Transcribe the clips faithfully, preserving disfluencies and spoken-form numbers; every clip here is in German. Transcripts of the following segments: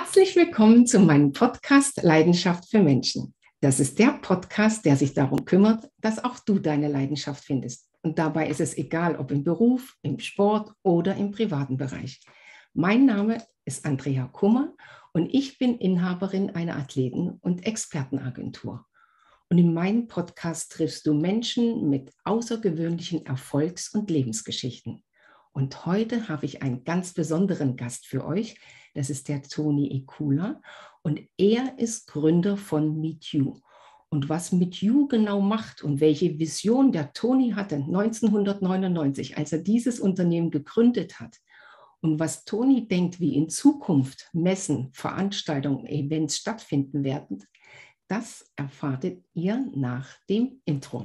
Herzlich willkommen zu meinem Podcast Leidenschaft für Menschen. Das ist der Podcast, der sich darum kümmert, dass auch du deine Leidenschaft findest. Und dabei ist es egal, ob im Beruf, im Sport oder im privaten Bereich. Mein Name ist Andrea Kummer und ich bin Inhaberin einer Athleten- und Expertenagentur. Und in meinem Podcast triffst du Menschen mit außergewöhnlichen Erfolgs- und Lebensgeschichten. Und heute habe ich einen ganz besonderen Gast für euch. Das ist der Toni Ekula und er ist Gründer von Meet You. Und was Meet You genau macht und welche Vision der Toni hatte neunzehnhundertneunundneunzig, als er dieses Unternehmen gegründet hat, und was Toni denkt, wie in Zukunft Messen, Veranstaltungen, Events stattfinden werden, das erfahrt ihr nach dem Intro.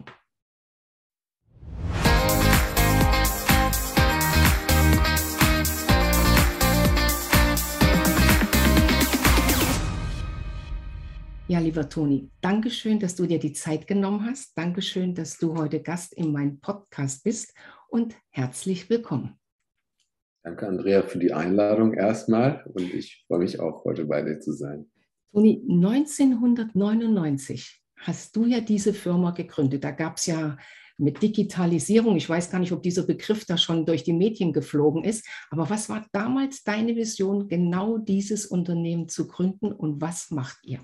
Ja, lieber Toni, Dankeschön, dass du dir die Zeit genommen hast. Dankeschön, dass du heute Gast in meinem Podcast bist und herzlich willkommen. Danke, Andrea, für die Einladung erstmal und ich freue mich auch, heute bei dir zu sein. Toni, neunzehnhundertneunundneunzig hast du ja diese Firma gegründet. Da gab es ja mit Digitalisierung, ich weiß gar nicht, ob dieser Begriff da schon durch die Medien geflogen ist, aber was war damals deine Vision, genau dieses Unternehmen zu gründen und was macht ihr?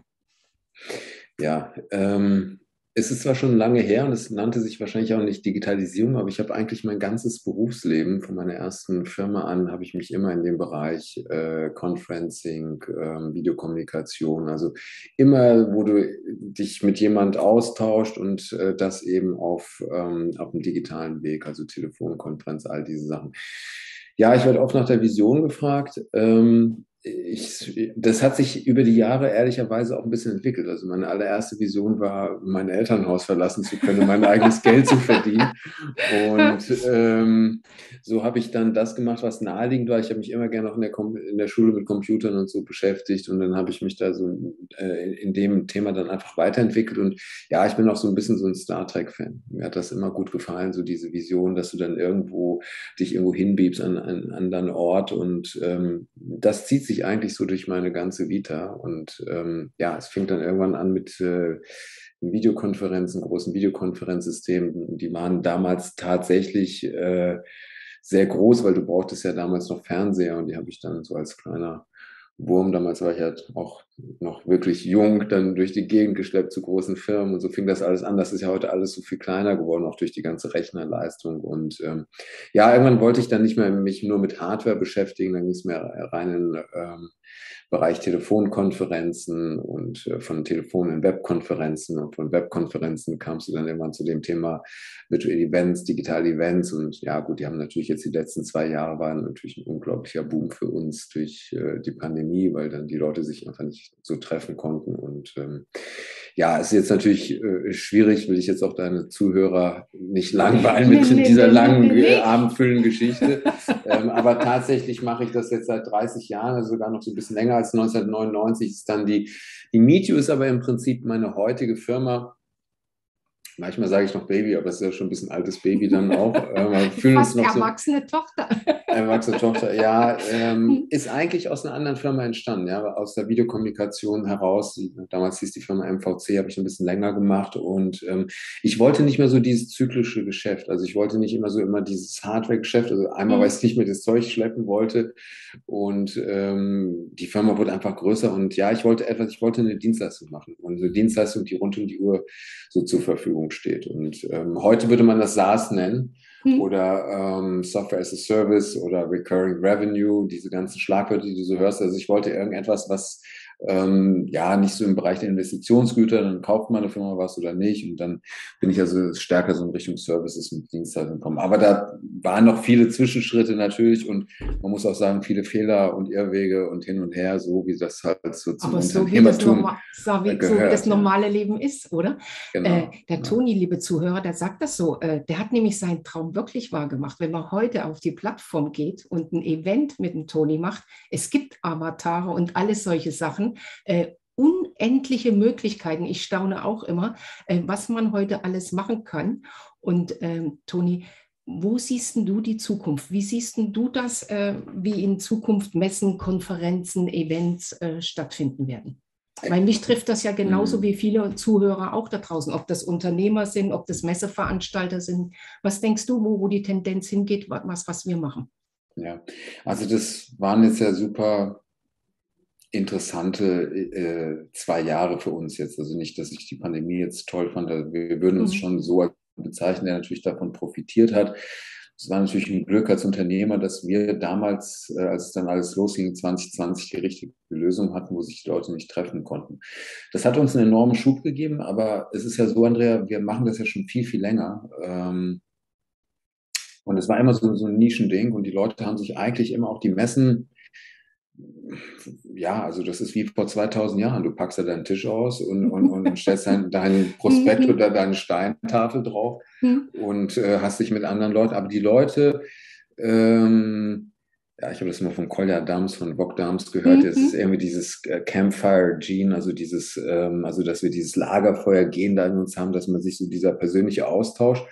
Ja, ähm, es ist zwar schon lange her und es nannte sich wahrscheinlich auch nicht Digitalisierung, aber ich habe eigentlich mein ganzes Berufsleben, von meiner ersten Firma an, habe ich mich immer in dem Bereich äh, Conferencing, äh, Videokommunikation, also immer, wo du dich mit jemand austauscht und äh, das eben auf, ähm, auf dem digitalen Weg, also Telefonkonferenz, all diese Sachen. Ja, ich werde oft nach der Vision gefragt. Ähm, Ich, das hat sich über die Jahre ehrlicherweise auch ein bisschen entwickelt. Also meine allererste Vision war, mein Elternhaus verlassen zu können, mein eigenes Geld zu verdienen. Und ähm, so habe ich dann das gemacht, was naheliegend war. Ich habe mich immer gerne auch in der, in der Schule mit Computern und so beschäftigt. Und dann habe ich mich da so äh, in dem Thema dann einfach weiterentwickelt. Und ja, ich bin auch so ein bisschen so ein Star Trek-Fan. Mir hat das immer gut gefallen, so diese Vision, dass du dann irgendwo dich irgendwo hinbiebst an einen anderen Ort. Und ähm, das zieht sich eigentlich so durch meine ganze Vita. Und ähm, ja, es fing dann irgendwann an mit äh, Videokonferenzen, großen Videokonferenzsystemen. Die waren damals tatsächlich äh, sehr groß, weil du brauchtest ja damals noch Fernseher und die habe ich dann so als kleiner Wurm, damals war ich halt auch noch wirklich jung, dann durch die Gegend geschleppt zu großen Firmen und so fing das alles an. Das ist ja heute alles so viel kleiner geworden, auch durch die ganze Rechnerleistung. Und ähm, ja, irgendwann wollte ich dann nicht mehr mich nur mit Hardware beschäftigen, dann ging es mehr rein in ähm, Bereich Telefonkonferenzen und äh, von Telefon in Webkonferenzen und von Webkonferenzen kamst du dann irgendwann zu dem Thema Virtual Events, digitale Events und ja gut, die haben natürlich jetzt die letzten zwei Jahre waren natürlich ein unglaublicher Boom für uns durch äh, die Pandemie, weil dann die Leute sich einfach nicht so treffen konnten und ähm, ja, es ist jetzt natürlich äh, schwierig, will ich jetzt auch deine Zuhörer nicht langweilen mit nee, nee, dieser nee, langen, nee, nee. abendfüllenden Geschichte. ähm, aber tatsächlich mache ich das jetzt seit dreißig Jahren, also sogar noch so ein bisschen länger als neunzehnhundertneunundneunzig ist dann die, die Meet You ist aber im Prinzip meine heutige Firma. Manchmal sage ich noch Baby, aber es ist ja schon ein bisschen altes Baby dann auch. Ähm, wir fühlen Fast uns noch erwachsene so, Tochter. Erwachsene Tochter, ja. Ähm, ist eigentlich aus einer anderen Firma entstanden, ja, aus der Videokommunikation heraus. Damals hieß die Firma M V C, habe ich ein bisschen länger gemacht und ähm, ich wollte nicht mehr so dieses zyklische Geschäft. Also ich wollte nicht immer so immer dieses Hardware-Geschäft. Also einmal, mhm. weil ich nicht mehr das Zeug schleppen wollte und ähm, die Firma wurde einfach größer und ja, ich wollte etwas, ich wollte eine Dienstleistung machen und eine Dienstleistung, die rund um die Uhr so zur Verfügung steht. Und ähm, heute würde man das SaaS nennen hm. oder ähm, Software as a Service oder Recurring Revenue, diese ganzen Schlagwörter, die du so hörst. Also ich wollte irgendetwas, was ähm, ja nicht so im Bereich der Investitionsgüter, dann kauft man eine Firma was oder nicht und dann bin ich also stärker so in Richtung Services und Dienstleistungen gekommen. Aber da waren noch viele Zwischenschritte natürlich und man muss auch sagen, viele Fehler und Irrwege und hin und her, so wie das halt so zum Aber so Unternehmertum wie das, so wie, gehört. So wie das normale ja. Leben ist, oder? Genau, äh, der genau. Toni, liebe Zuhörer, der sagt das so, äh, der hat nämlich seinen Traum wirklich wahr gemacht. Wenn man heute auf die Plattform geht und ein Event mit dem Toni macht, es gibt Avatare und alles solche Sachen, äh, unendliche Möglichkeiten. Ich staune auch immer, äh, was man heute alles machen kann. Und ähm, Toni, Wo siehst denn du die Zukunft? Wie siehst denn du das, äh, wie in Zukunft Messen, Konferenzen, Events äh, stattfinden werden? Weil mich trifft das ja genauso Hm. wie viele Zuhörer auch da draußen, ob das Unternehmer sind, ob das Messeveranstalter sind. Was denkst du, wo, wo die Tendenz hingeht, was, was wir machen? Ja, also das waren jetzt ja super interessante äh, zwei Jahre für uns jetzt. Also nicht, dass ich die Pandemie jetzt toll fand. Also wir würden uns Mhm. schon so bezeichnen, der natürlich davon profitiert hat. Es war natürlich ein Glück als Unternehmer, dass wir damals, äh, als es dann alles losging, zwanzig zwanzig die richtige Lösung hatten, wo sich die Leute nicht treffen konnten. Das hat uns einen enormen Schub gegeben, aber es ist ja so, Andrea, wir machen das ja schon viel, viel länger. Ähm, und es war immer so, so ein Nischending und die Leute haben sich eigentlich immer auch die Messen, ja, also das ist wie vor zweitausend Jahren. Du packst da deinen Tisch aus und, und, und stellst dein, deinen Prospekt Mhm. oder deine Steintafel drauf Mhm. und äh, hast dich mit anderen Leuten. Aber die Leute, ähm, ja, ich habe das mal von Kolja Dams, von Wok Dams gehört, das ist Mhm. irgendwie dieses äh, Campfire Gene, also dieses, ähm, also dass wir dieses Lagerfeuer gehen da in uns haben, dass man sich so dieser persönliche Austausch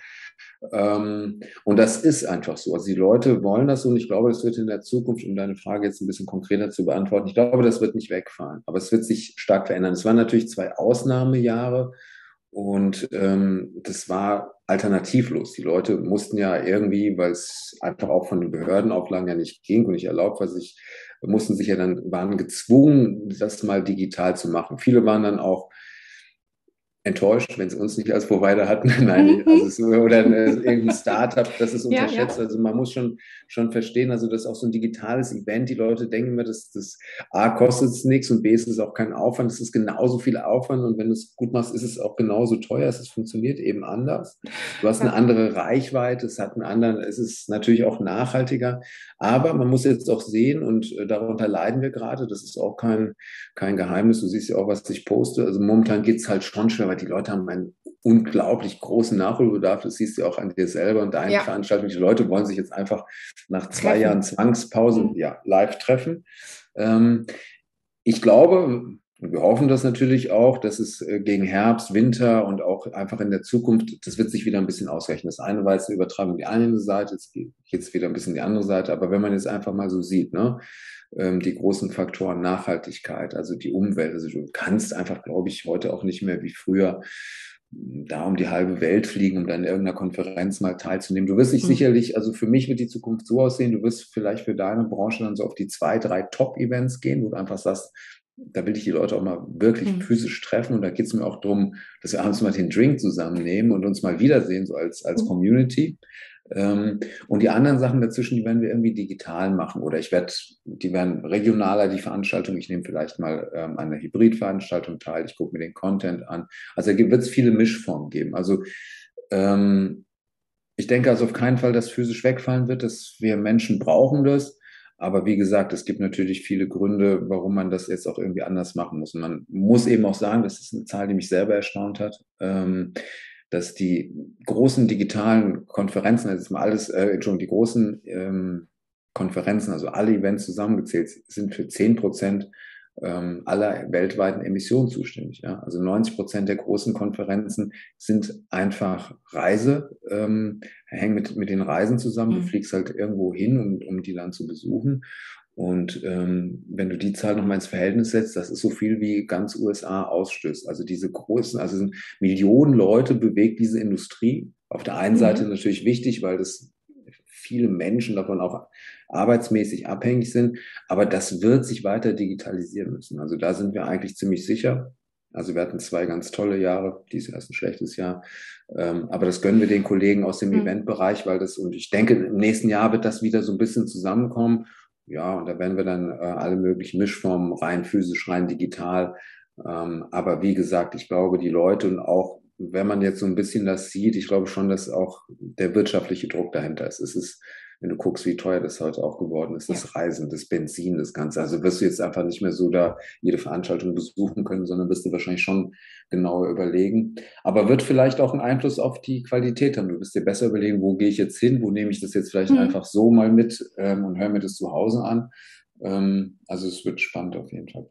ähm, und das ist einfach so. Also die Leute wollen das so und ich glaube, das wird in der Zukunft, um deine Frage jetzt ein bisschen konkreter zu beantworten, ich glaube, das wird nicht wegfallen, aber es wird sich stark verändern. Es waren natürlich zwei Ausnahmejahre und ähm, das war alternativlos. Die Leute mussten ja irgendwie, weil es einfach auch von den Behördenauflagen ja nicht ging und nicht erlaubt war, sich, mussten sich ja dann, waren gezwungen, das mal digital zu machen. Viele waren dann auch enttäuscht, wenn sie uns nicht als Provider hatten. Nein, also Mhm. es, oder ein, irgendein Startup, das ist Ja, unterschätzt. ja. Also man muss schon, schon verstehen, also das ist auch so ein digitales Event. Die Leute denken immer, dass das A kostet es nichts und B ist es auch kein Aufwand. Es ist genauso viel Aufwand und wenn du es gut machst, ist es auch genauso teuer. Es funktioniert eben anders. Du hast eine Ja. andere Reichweite, es hat einen anderen, es ist natürlich auch nachhaltiger. Aber man muss jetzt auch sehen und äh, darunter leiden wir gerade. Das ist auch kein, kein Geheimnis. Du siehst ja auch, was ich poste. Also momentan geht es halt schon schwer, weil die Leute haben einen unglaublich großen Nachholbedarf. Das siehst du auch an dir selber und deinen Ja. Veranstaltungen. Die Leute wollen sich jetzt einfach nach zwei Jahren Treffen. Zwangspause Mhm. ja, live treffen. Ähm, ich glaube, und wir hoffen das natürlich auch, dass es äh, gegen Herbst, Winter und auch einfach in der Zukunft, das wird sich wieder ein bisschen ausrechnen. Das eine war jetzt eine Übertragung die eine Seite, jetzt geht es wieder ein bisschen die andere Seite. Aber wenn man jetzt einfach mal so sieht, ne, ähm, die großen Faktoren Nachhaltigkeit, also die Umwelt, also du kannst einfach, glaube ich, heute auch nicht mehr wie früher da um die halbe Welt fliegen, um dann in irgendeiner Konferenz mal teilzunehmen. Du wirst dich Mhm. sicherlich, also für mich wird die Zukunft so aussehen, du wirst vielleicht für deine Branche dann so auf die zwei, drei Top-Events gehen, wo du einfach sagst, da will ich die Leute auch mal wirklich Mhm. physisch treffen und da geht es mir auch darum, dass wir abends mal den Drink zusammennehmen und uns mal wiedersehen, so als, als Mhm. Community. Ähm, und die anderen Sachen dazwischen, die werden wir irgendwie digital machen oder ich werde, die werden regionaler, die Veranstaltung. Ich nehme vielleicht mal ähm, an einer Hybridveranstaltung teil, ich gucke mir den Content an. Also da wird es viele Mischformen geben. Also ähm, ich denke also auf keinen Fall, dass physisch wegfallen wird, dass wir Menschen brauchen das. Aber wie gesagt, es gibt natürlich viele Gründe, warum man das jetzt auch irgendwie anders machen muss. Und man muss eben auch sagen, das ist eine Zahl, die mich selber erstaunt hat, ähm, dass die großen digitalen Konferenzen, also jetzt mal alles, äh, Entschuldigung, die großen ähm, Konferenzen, also alle Events zusammengezählt, sind für zehn Prozent ähm, aller weltweiten Emissionen zuständig. Ja? Also neunzig Prozent der großen Konferenzen sind einfach Reise, ähm, hängen mit, mit den Reisen zusammen. Du Mhm. fliegst halt irgendwo hin, um, um die dann zu besuchen. Und ähm, wenn du die Zahl nochmal ins Verhältnis setzt, das ist so viel wie ganz U S A ausstößt. Also diese großen, also sind Millionen Leute bewegt diese Industrie. Auf der einen Seite Mhm. natürlich wichtig, weil das viele Menschen davon auch arbeitsmäßig abhängig sind. Aber das wird sich weiter digitalisieren müssen. Also da sind wir eigentlich ziemlich sicher. Also wir hatten zwei ganz tolle Jahre, dieses Jahr ist ein schlechtes Jahr. Ähm, aber das gönnen wir den Kollegen aus dem Mhm. Eventbereich, weil das, und ich denke, im nächsten Jahr wird das wieder so ein bisschen zusammenkommen. Ja, und da werden wir dann äh, alle möglichen Mischformen, rein physisch, rein digital. Ähm, aber wie gesagt, ich glaube, die Leute und auch, wenn man jetzt so ein bisschen das sieht, ich glaube schon, dass auch der wirtschaftliche Druck dahinter ist. Es ist, wenn du guckst, wie teuer das heute auch geworden ist, Ja. das Reisen, das Benzin, das Ganze. Also wirst du jetzt einfach nicht mehr so da jede Veranstaltung besuchen können, sondern wirst du wahrscheinlich schon genauer überlegen. Aber wird vielleicht auch einen Einfluss auf die Qualität haben. Du wirst dir besser überlegen, wo gehe ich jetzt hin, wo nehme ich das jetzt vielleicht Mhm. einfach so mal mit ähm, und höre mir das zu Hause an. Ähm, also es wird spannend auf jeden Fall bleiben.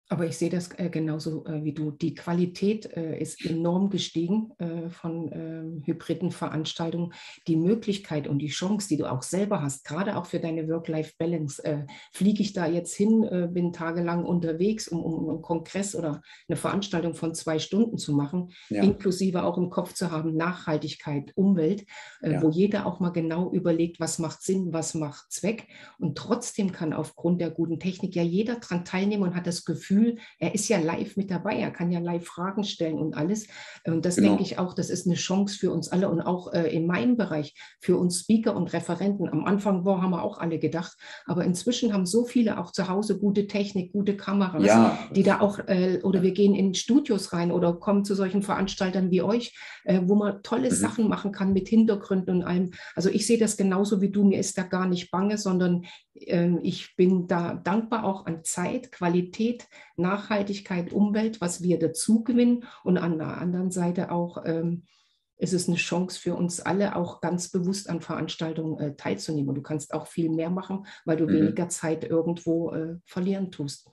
Aber ich sehe das äh, genauso äh, wie du. Die Qualität äh, ist enorm gestiegen äh, von ähm, hybriden Veranstaltungen. Die Möglichkeit und die Chance, die du auch selber hast, gerade auch für deine Work-Life-Balance, äh, fliege ich da jetzt hin, äh, bin tagelang unterwegs, um, um einen Kongress oder eine Veranstaltung von zwei Stunden zu machen, Ja, inklusive auch im Kopf zu haben, Nachhaltigkeit, Umwelt, äh, wo ja, jeder auch mal genau überlegt, was macht Sinn, was macht Zweck. Und trotzdem kann aufgrund der guten Technik ja jeder daran teilnehmen und hat das Gefühl, er ist ja live mit dabei, er kann ja live Fragen stellen und alles. Und das denke genau. ich auch, das ist eine Chance für uns alle und auch äh, in meinem Bereich für uns Speaker und Referenten. Am Anfang war, haben wir auch alle gedacht, aber inzwischen haben so viele auch zu Hause gute Technik, gute Kameras, Ja, die da auch, äh, oder ja. wir gehen in Studios rein oder kommen zu solchen Veranstaltern wie euch, äh, wo man tolle Mhm. Sachen machen kann mit Hintergründen und allem. Also ich sehe das genauso wie du, mir ist da gar nicht bange, sondern ähm, ich bin da dankbar auch an Zeit, Qualität, Nachhaltigkeit, Umwelt, was wir dazu gewinnen. Und an der anderen Seite auch ähm, ist es eine Chance für uns alle, auch ganz bewusst an Veranstaltungen äh, teilzunehmen. Und du kannst auch viel mehr machen, weil du Mhm. weniger Zeit irgendwo äh, verlieren tust.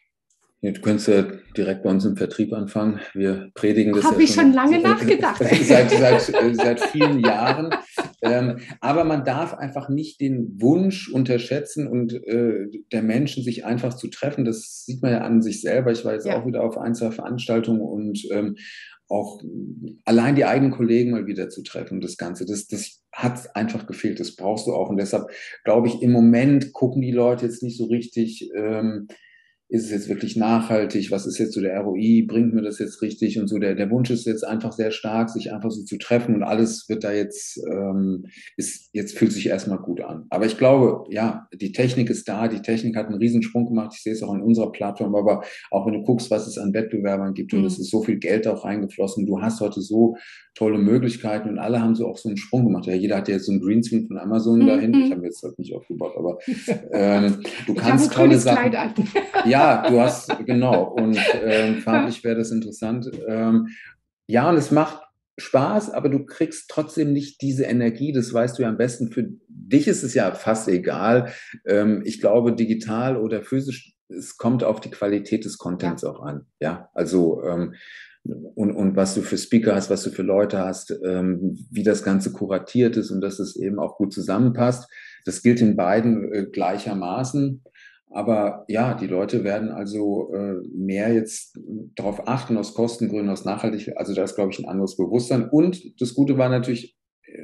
Ja, du könntest ja direkt bei uns im Vertrieb anfangen. Wir predigen das ja Habe ich schon schon lange nachgedacht. seit, seit, seit vielen Jahren. Ähm, aber man darf einfach nicht den Wunsch unterschätzen und äh, der Menschen, sich einfach zu treffen. Das sieht man ja an sich selber. Ich war jetzt auch Ja. wieder auf ein, zwei Veranstaltungen und ähm, auch allein die eigenen Kollegen mal wieder zu treffen, das Ganze, das, das hat einfach gefehlt. Das brauchst du auch. Und deshalb glaube ich, im Moment gucken die Leute jetzt nicht so richtig, ähm, ist es jetzt wirklich nachhaltig, was ist jetzt so der R O I, bringt mir das jetzt richtig und so. Der, der Wunsch ist jetzt einfach sehr stark, sich einfach so zu treffen und alles wird da jetzt, ähm, ist, jetzt fühlt sich erstmal gut an. Aber ich glaube, ja, die Technik ist da, die Technik hat einen Riesensprung gemacht, ich sehe es auch an unserer Plattform, aber auch wenn du guckst, was es an Wettbewerbern gibt und es Mhm. ist so viel Geld auch reingeflossen, du hast heute so tolle Möglichkeiten und alle haben so auch so einen Sprung gemacht. Ja, jeder hat ja jetzt so einen Greenscreen von Amazon dahin, ich habe Mhm. jetzt halt nicht aufgebaut, aber ähm, du Ich habe ein kannst tolle grünes Kleid Sachen. an. Ja, du hast, genau. Und ähm, farblich wäre das interessant. Ähm, ja, und es macht Spaß, aber du kriegst trotzdem nicht diese Energie. Das weißt du ja am besten. Für dich ist es ja fast egal. Ähm, ich glaube, digital oder physisch, es kommt auf die Qualität des Contents Ja. auch an. Ja, also, ähm, und, und was du für Speaker hast, was du für Leute hast, ähm, wie das Ganze kuratiert ist und dass es eben auch gut zusammenpasst. Das gilt in beiden äh, gleichermaßen. Aber ja, die Leute werden also äh, mehr jetzt darauf achten, aus Kostengründen, aus Nachhaltigkeit. Also da ist, glaube ich, ein anderes Bewusstsein. Und das Gute war natürlich äh,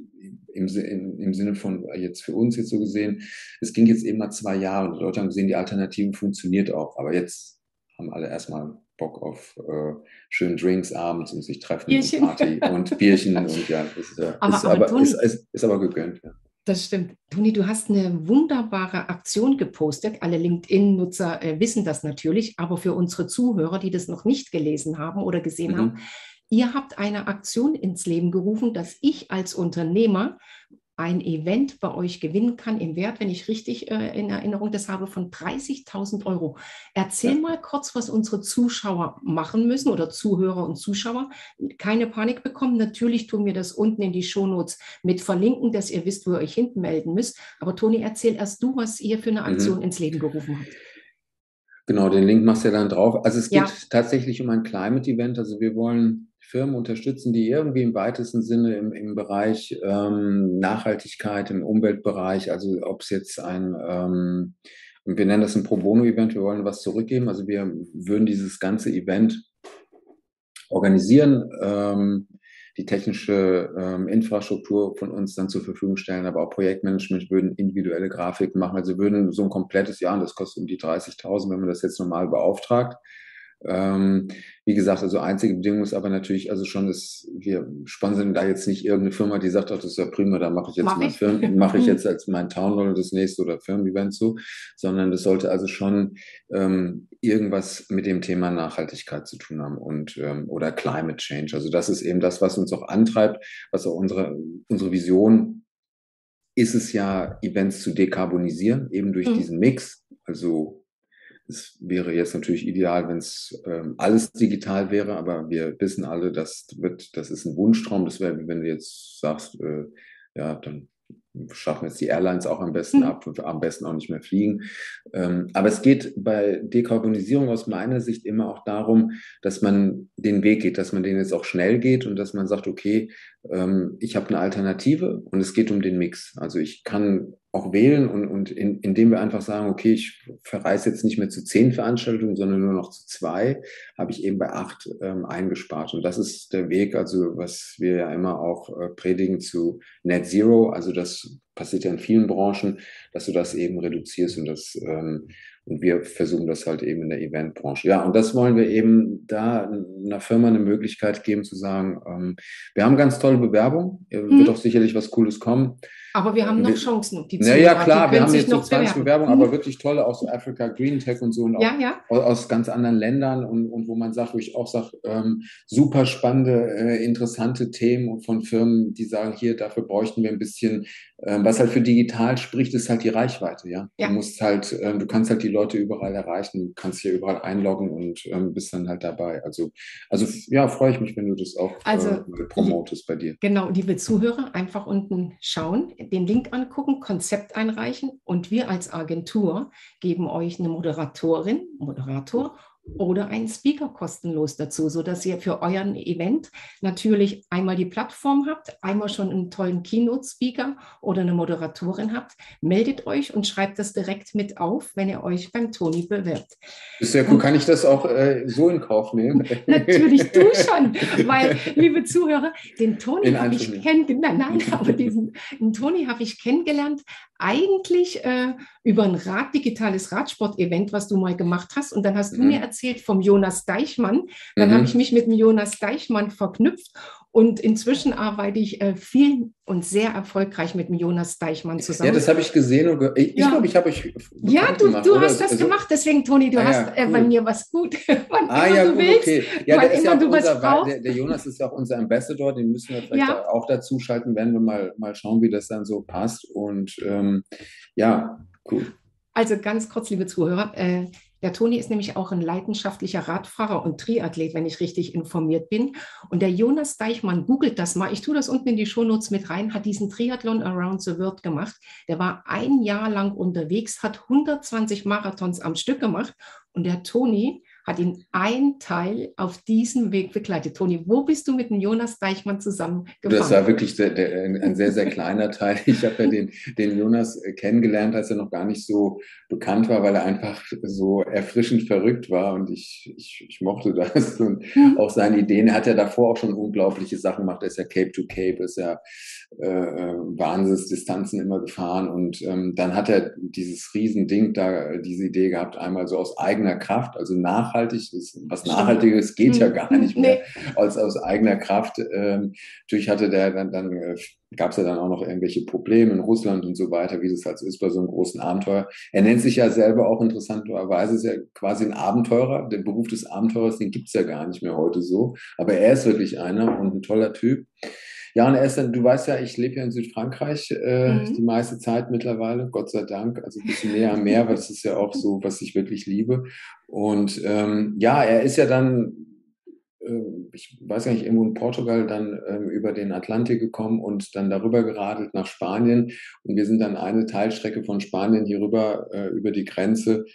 im, im, im Sinne von jetzt für uns jetzt so gesehen, es ging jetzt eben mal zwei Jahre und die Leute haben gesehen, die Alternative funktioniert auch. Aber jetzt haben alle erstmal Bock auf äh, schönen Drinks abends und sich treffen und Bierchen. Party und Bierchen und ja, das ist, ja, Aber, ist aber aber ist, Toni, ist, ist aber gegönnt. Ja. das stimmt. Toni, du hast eine wunderbare Aktion gepostet. Alle LinkedIn-Nutzer äh, wissen das natürlich, aber für unsere Zuhörer, die das noch nicht gelesen haben oder gesehen haben, Mhm. ihr habt eine Aktion ins Leben gerufen, dass ich als Unternehmer ein Event bei euch gewinnen kann im Wert, wenn ich richtig äh, in Erinnerung das habe, von dreißigtausend Euro. Erzähl Ja. mal kurz, was unsere Zuschauer machen müssen oder Zuhörer und Zuschauer. Keine Panik bekommen. Natürlich tun wir das unten in die Shownotes mit verlinken, dass ihr wisst, wo ihr euch hinten melden müsst. Aber Toni, erzähl erst du, was ihr für eine Aktion Mhm. ins Leben gerufen habt. Genau, den Link machst du ja dann drauf. Also es Ja. geht tatsächlich um ein Climate-Event. Also wir wollen Firmen unterstützen, die irgendwie im weitesten Sinne im, im Bereich ähm, Nachhaltigkeit, im Umweltbereich, also ob es jetzt ein, ähm, wir nennen das ein Pro Bono-Event, wir wollen was zurückgeben. Also wir würden dieses ganze Event organisieren, ähm, die technische ähm, Infrastruktur von uns dann zur Verfügung stellen, aber auch Projektmanagement, würden individuelle Grafiken machen. Also würden so ein komplettes Jahr, und das kostet um die dreißigtausend, wenn man das jetzt normal beauftragt. Ähm, wie gesagt, also einzige Bedingung ist aber natürlich, also schon, dass wir sponsern da jetzt nicht irgendeine Firma, die sagt, ach, das ist ja prima, da mache ich jetzt Mache mein ich. Firmen, mache ich jetzt als mein Town Hall das nächste oder Firmen-Event so, sondern das sollte also schon ähm, irgendwas mit dem Thema Nachhaltigkeit zu tun haben und ähm, oder Climate Change. Also das ist eben das, was uns auch antreibt, was auch unsere, unsere Vision ist es ja, Events zu dekarbonisieren, eben durch Mhm. diesen Mix. Also es wäre jetzt natürlich ideal, wenn es ähm, alles digital wäre, aber wir wissen alle, das wird, das ist ein Wunschtraum. Das wäre, wie wenn du jetzt sagst, äh, ja, dann schaffen jetzt die Airlines auch am besten ab, am besten auch nicht mehr fliegen. Ähm, aber es geht bei Dekarbonisierung aus meiner Sicht immer auch darum, dass man den Weg geht, dass man den jetzt auch schnell geht und dass man sagt, okay, ähm, ich habe eine Alternative und es geht um den Mix. Also ich kann auch wählen und, und in, indem wir einfach sagen, okay, ich verreise jetzt nicht mehr zu zehn Veranstaltungen, sondern nur noch zu zwei, habe ich eben bei acht ähm, eingespart. Und das ist der Weg, also was wir ja immer auch äh, predigen zu Net Zero. Also das passiert ja in vielen Branchen, dass du das eben reduzierst und das ähm, und wir versuchen das halt eben in der Eventbranche. Ja, und das wollen wir eben da einer Firma eine Möglichkeit geben zu sagen, ähm, wir haben ganz tolle Bewerbung, wird Mhm. auch sicherlich was Cooles kommen. Aber wir haben noch Wir, Chancen, um die naja, Zuhörer. Die klar, wir können haben sich jetzt so noch zwanzig bewerben. Bewerbungen, aber Mhm. wirklich tolle aus Africa Green Tech und so und auch Ja, ja. aus ganz anderen Ländern und, und wo man sagt, wo ich auch sage, ähm, super spannende, äh, interessante Themen und von Firmen, die sagen, hier, dafür bräuchten wir ein bisschen, ähm, was halt für digital spricht, ist halt die Reichweite, ja. Du Ja. musst halt, ähm, du kannst halt die Leute überall erreichen, du kannst hier überall einloggen und ähm, bist dann halt dabei. Also, also ja, freue ich mich, wenn du das auch Also, äh, promotest bei dir. genau, liebe Zuhörer, einfach unten schauen, den Link angucken, Konzept einreichen und wir als Agentur geben euch eine Moderatorin, Moderator oder einen Speaker kostenlos dazu, sodass ihr für euren Event natürlich einmal die Plattform habt, einmal schon einen tollen Keynote-Speaker oder eine Moderatorin habt. Meldet euch und schreibt das direkt mit auf, wenn ihr euch beim Toni bewirbt. Ist ja cool. Kann ich das auch äh, so in Kauf nehmen? Natürlich du schon, weil, liebe Zuhörer, den Toni In habe ich Einzelnen. kennengelernt, nein, nein, aber diesen den Toni habe ich kennengelernt, eigentlich äh, über ein Rad, digitales Radsport-Event, was du mal gemacht hast. Und dann hast du mir Mhm. erzählt vom Jonas Deichmann. Dann habe ich Mhm. mich mit dem Jonas Deichmann verknüpft. Und inzwischen arbeite ich äh, viel und sehr erfolgreich mit dem Jonas Deichmann Ja, zusammen. das habe ich gesehen und ge ich Ja. glaube, ich habe euch Ja, bekannt du, gemacht, du oder? hast das Also, gemacht, deswegen, Toni, du ah hast ja, äh, bei cool. mir was gut. Wann Ah immer ja, du gut, willst, okay. Ja, wann der ist ja immer auch du was unser, brauchst. der, der Jonas ist ja auch unser Ambassador, den müssen wir vielleicht Ja, da auch dazu schalten, werden wir mal, mal schauen, wie das dann so passt. Und ähm, ja, cool. also ganz kurz, liebe Zuhörer, äh, der Toni ist nämlich auch ein leidenschaftlicher Radfahrer und Triathlet, wenn ich richtig informiert bin. Und der Jonas Deichmann, googelt das mal, ich tue das unten in die Shownotes mit rein, hat diesen Triathlon Around the World gemacht. Der war ein Jahr lang unterwegs, hat hundertzwanzig Marathons am Stück gemacht. Und der Toni hat ihn ein Teil auf diesem Weg begleitet. Toni, wo bist du mit dem Jonas Deichmann zusammen Das gefahren? war wirklich der, der, ein sehr, sehr kleiner Teil. Ich habe ja den, den Jonas kennengelernt, als er noch gar nicht so bekannt war, weil er einfach so erfrischend verrückt war und ich, ich, ich mochte das und Hm? auch seine Ideen. Er hat ja davor auch schon unglaubliche Sachen gemacht. Er ist ja Cape to Cape, ist ja äh, Wahnsinnsdistanzen immer gefahren und ähm, dann hat er dieses Riesending da, diese Idee gehabt, einmal so aus eigener Kraft, also nachhaltig, das, was Stimmt. Nachhaltiges geht ja Hm, gar hm, nicht mehr, nee. als aus eigener Kraft. Ähm, natürlich hatte der dann, dann äh, gab es ja dann auch noch irgendwelche Probleme in Russland und so weiter, wie das halt so ist bei so einem großen Abenteuer. Er nennt sich ja selber auch interessanterweise, ist ja quasi ein Abenteurer. Der Beruf des Abenteurers, den gibt es ja gar nicht mehr heute so. Aber er ist wirklich einer und ein toller Typ. Ja, und er ist dann, du weißt ja, ich lebe ja in Südfrankreich äh, die Hm. meiste Zeit mittlerweile, Gott sei Dank, also ein bisschen näher am Meer, weil das ist ja auch so, was ich wirklich liebe. Und ähm, ja, er ist ja dann, äh, ich weiß gar nicht, irgendwo in Portugal dann ähm, über den Atlantik gekommen und dann darüber geradelt nach Spanien. Und wir sind dann eine Teilstrecke von Spanien hier rüber äh, über die Grenze.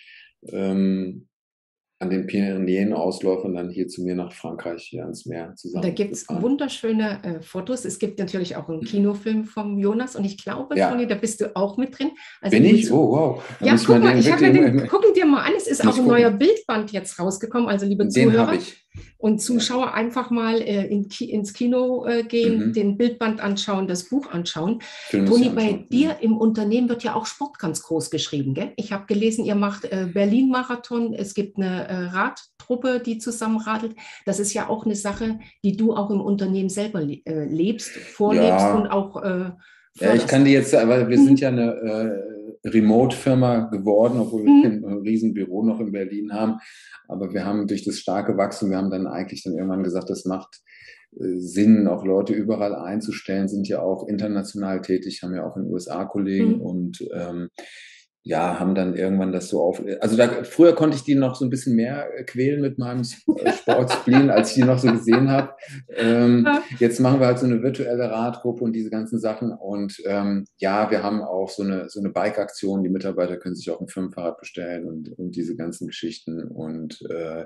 Ähm, an den Pyrenäen-Ausläufern dann hier zu mir nach Frankreich, hier ans Meer Und da gibt es zusammengefahren. wunderschöne äh, Fotos. Es gibt natürlich auch einen Kinofilm vom Jonas und ich glaube, Toni, Ja, da bist du auch mit drin. Also bin liebe ich? Zu Oh, wow. Da ja, muss ich guck mal mal, den ich habe ja wirklich, den, gucken dir mal an, es ist auch nicht ein neuer gucken. Bildband jetzt rausgekommen. Also liebe Den habe Zuhörer ich. und Ja. Zuschauer, einfach mal äh, in Ki ins Kino äh, gehen, Mhm. den Bildband anschauen, das Buch anschauen. Film muss ich Toni, bei anschauen. dir Mhm. im Unternehmen wird ja auch Sport ganz groß geschrieben, gell? Ich habe gelesen, ihr macht äh, Berlin-Marathon, es gibt eine äh, Radtruppe, die zusammen radelt. Das ist ja auch eine Sache, die du auch im Unternehmen selber le äh, lebst, vorlebst und Ja, auch äh, ja, ich kann förderst. die jetzt, aber wir sind Hm, ja eine äh, Remote-Firma geworden, obwohl wir hm, ein, ein Riesenbüro noch in Berlin haben. Aber wir haben durch das starke Wachstum, wir haben dann eigentlich dann irgendwann gesagt, das macht äh, Sinn, auch Leute überall einzustellen, sind ja auch international tätig, haben ja auch in den U S A Kollegen hm. und ähm, ja, haben dann irgendwann das so auf. Also da, früher konnte ich die noch so ein bisschen mehr quälen mit meinem Sportspleen, als ich die noch so gesehen habe. Ähm, jetzt machen wir halt so eine virtuelle Radgruppe und diese ganzen Sachen. Und ähm, ja, wir haben auch so eine, so eine Bike-Aktion. Die Mitarbeiter können sich auch ein Firmenfahrrad bestellen und, und diese ganzen Geschichten. Und äh,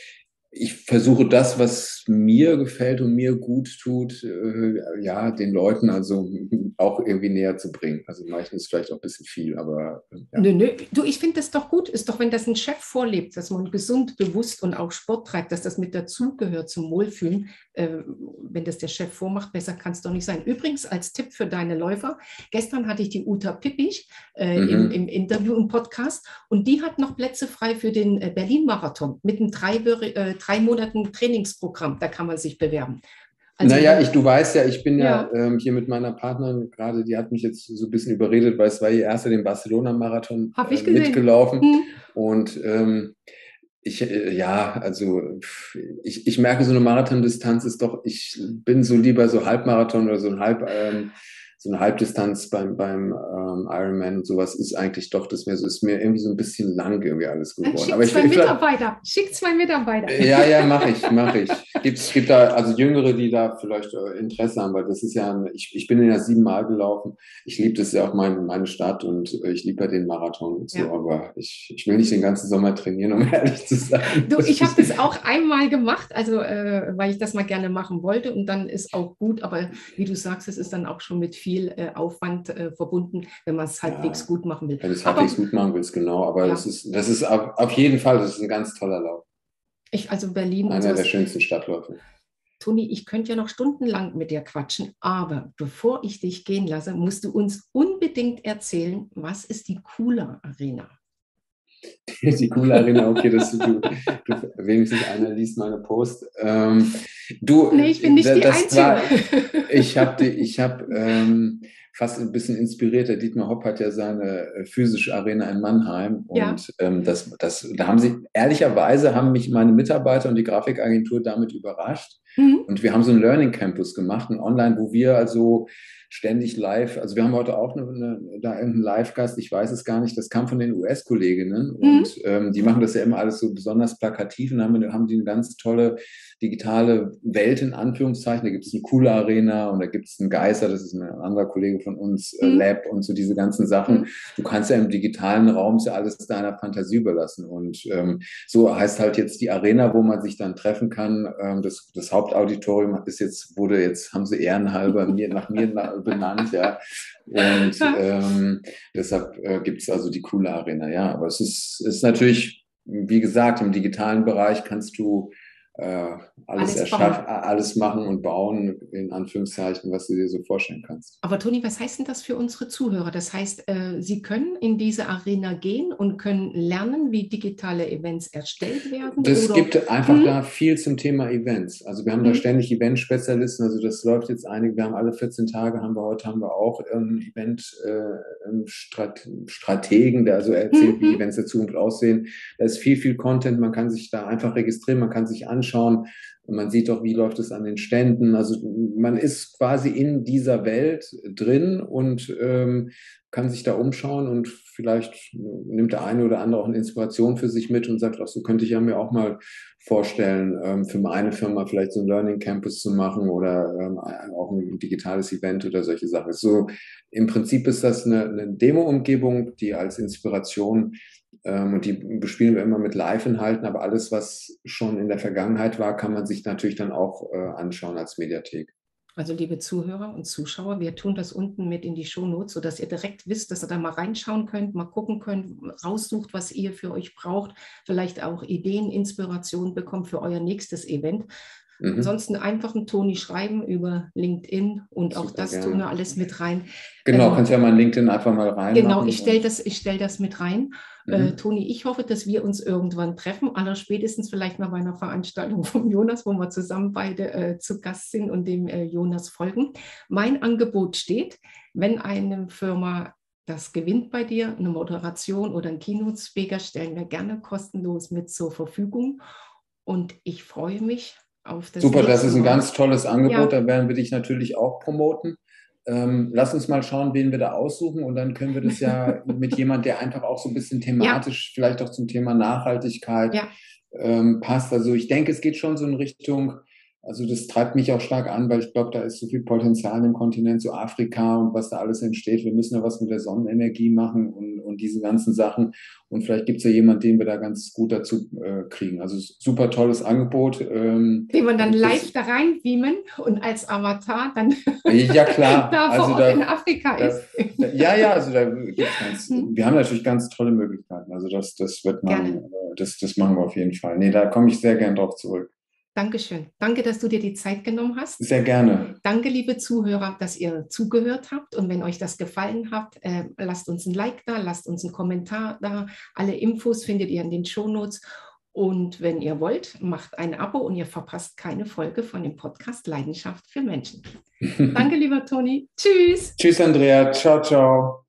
ich versuche das, was mir gefällt und mir gut tut, äh, ja, den Leuten also auch irgendwie näher zu bringen. Also manchmal ist vielleicht auch ein bisschen viel, aber äh, ja. Nö, nö. Du, ich finde das doch gut. Ist doch, wenn das ein Chef vorlebt, dass man gesund, bewusst und auch Sport treibt, dass das mit dazugehört zum Wohlfühlen. Äh, wenn das der Chef vormacht, besser kann es doch nicht sein. Übrigens, als Tipp für deine Läufer, gestern hatte ich die Uta Pippich äh, im, Mhm. im Interview, im Podcast, und die hat noch Plätze frei für den äh, Berlin-Marathon mit einem drei, äh, drei Monaten Trainingsprogramm. Da kann man sich bewerben. Also, Naja, ich, du weißt ja, ich bin ja ja, ähm, hier mit meiner Partnerin gerade, die hat mich jetzt so ein bisschen überredet, weil es war ihr erster den Barcelona-Marathon habe äh, ich gesehen. mitgelaufen. Hm. Und ähm, ich, äh, ja, also pff, ich, ich merke, so eine Marathondistanz ist doch, ich bin so lieber so Halbmarathon oder so ein Halb, ähm, so eine Halbdistanz beim, beim ähm, Ironman und sowas ist eigentlich doch, das mir so, ist mir irgendwie so ein bisschen lang irgendwie alles Dann geworden. Aber schickt ich, zwei ich vielleicht, Mitarbeiter. Schickt zwei Mitarbeiter. ja, ja, mache ich, mache ich. Gibt's, gibt da also Jüngere, die da vielleicht äh, Interesse haben, weil das ist ja, ein, ich, ich bin ja siebenmal gelaufen. Ich liebe das ja auch mein, meine Stadt und äh, ich liebe ja den Marathon und so, Ja. aber ich, ich will nicht den ganzen Sommer trainieren, um ehrlich zu sein. Du, Das ich habe ist, das auch einmal gemacht, also äh, weil ich das mal gerne machen wollte, und dann ist auch gut, aber wie du sagst, es ist dann auch schon mit viel äh, Aufwand äh, verbunden, wenn man es halbwegs ja, gut machen will. wenn du es halbwegs Aber gut machen willst, genau. Aber das ja, ist, das ist auf, auf jeden Fall, das ist ein ganz toller Lauf. ich, also Berlin und Einer der sowas. schönsten Stadtläufe. Toni, ich könnte ja noch stundenlang mit dir quatschen, aber bevor ich dich gehen lasse, musst du uns unbedingt erzählen, was ist die Kula Arena? Die coole Arena, okay, dass du, du, du wenigstens einer liest meine Post. Ähm, du, Nee, ich bin nicht die das Einzige. war, ich habe ich hab, ähm, fast ein bisschen inspiriert. Der Dietmar Hopp hat ja seine physische Arena in Mannheim Ja. und ähm, das, das, da haben sie, ehrlicherweise haben mich meine Mitarbeiter und die Grafikagentur damit überrascht. Mhm. Und wir haben so einen Learning Campus gemacht, ein Online, wo wir also ständig live, also wir haben heute auch eine, eine, da irgendeinen Live-Gast, ich weiß es gar nicht, das kam von den U S-Kolleginnen Mhm. und ähm, die machen das ja immer alles so besonders plakativ und haben, haben die eine ganz tolle digitale Welt in Anführungszeichen. Da gibt es eine coole Arena und da gibt es einen Geister, das ist ein anderer Kollege von uns, äh, Mhm. Lab und so diese ganzen Sachen. Mhm. Du kannst ja im digitalen Raum ja alles deiner Fantasie überlassen und ähm, so heißt halt jetzt die Arena, wo man sich dann treffen kann. Ähm, das, das Hauptauditorium ist jetzt, wurde jetzt, haben sie ehrenhalber mir, nach mir benannt, ja. Und ähm, deshalb äh, gibt es also die coole Arena, ja. Aber es ist, ist natürlich, wie gesagt, im digitalen Bereich kannst du äh, alles Alles erschaffen, bauen. alles machen und bauen, in Anführungszeichen, was du dir so vorstellen kannst. Aber Toni, was heißt denn das für unsere Zuhörer? Das heißt, äh, sie können in diese Arena gehen und können lernen, wie digitale Events erstellt werden? Das Oder? gibt einfach Hm? da viel zum Thema Events. Also wir haben da Hm? ständig Event-Spezialisten, also das läuft jetzt einige, wir haben alle vierzehn Tage, haben wir heute haben wir auch einen Event-Strategen, der also Hm? erzählt, wie Hm? Events der Zukunft aussehen. Da ist viel, viel Content, man kann sich da einfach registrieren, man kann sich anschauen, und man sieht auch, wie läuft es an den Ständen. Also man ist quasi in dieser Welt drin und ähm, kann sich da umschauen und vielleicht nimmt der eine oder andere auch eine Inspiration für sich mit und sagt, ach, so könnte ich ja mir auch mal vorstellen, ähm, für meine Firma vielleicht so ein Learning Campus zu machen oder ähm, auch ein digitales Event oder solche Sachen. So im Prinzip ist das eine, eine Demo-Umgebung, die als Inspiration ähm, und die bespielen wir immer mit Live-Inhalten, aber alles, was schon in der Vergangenheit war, kann man sich natürlich dann auch äh, anschauen als Mediathek. Also liebe Zuhörer und Zuschauer, wir tun das unten mit in die Shownotes, sodass ihr direkt wisst, dass ihr da mal reinschauen könnt, mal gucken könnt, raussucht, was ihr für euch braucht, vielleicht auch Ideen, Inspiration bekommt für euer nächstes Event. Mhm. Ansonsten einfach einen Toni schreiben über LinkedIn, und auch Super das tun wir gerne. alles mit rein. Genau, Ähm, kannst ja mal in LinkedIn einfach mal Genau, reinmachen ich stelle und das, ich stell das mit rein. Äh, mhm. Toni, ich hoffe, dass wir uns irgendwann treffen, allerspätestens vielleicht mal bei einer Veranstaltung von Jonas, wo wir zusammen beide äh, zu Gast sind und dem äh, Jonas folgen. Mein Angebot steht, wenn eine Firma das gewinnt bei dir, eine Moderation oder ein Keynote-Speaker, stellen wir gerne kostenlos mit zur Verfügung. Und ich freue mich auf das Super, das nächste ist ein Mal. ganz tolles Angebot. Ja, Da werden wir dich natürlich auch promoten. Ähm, lass uns mal schauen, wen wir da aussuchen und dann können wir das ja mit jemand, der einfach auch so ein bisschen thematisch, ja, vielleicht auch zum Thema Nachhaltigkeit, ja, ähm, passt. Also ich denke, es geht schon so in Richtung, also das treibt mich auch stark an, weil ich glaube, da ist so viel Potenzial im Kontinent, so Afrika und was da alles entsteht. Wir müssen ja was mit der Sonnenenergie machen und, und diese ganzen Sachen. Und vielleicht gibt es ja jemanden, den wir da ganz gut dazu äh, kriegen. Also super tolles Angebot. Ähm, den wir dann live da rein beamen und als Avatar dann ja, klar. da also vor Ort da, in Afrika da, ist. Da, ja, ja, also da gibt's ganz, wir haben natürlich ganz tolle Möglichkeiten. Also das, das wird man, das, das machen wir auf jeden Fall. Nee, da komme ich sehr gern drauf zurück. Dankeschön. Danke, dass du dir die Zeit genommen hast. Sehr gerne. Danke, liebe Zuhörer, dass ihr zugehört habt. Und wenn euch das gefallen hat, äh, lasst uns ein Like da, lasst uns einen Kommentar da. Alle Infos findet ihr in den Shownotes. Und wenn ihr wollt, macht ein Abo und ihr verpasst keine Folge von dem Podcast Leidenschaft für Menschen. Danke, lieber Toni. Tschüss. Tschüss, Andrea. Ciao, ciao.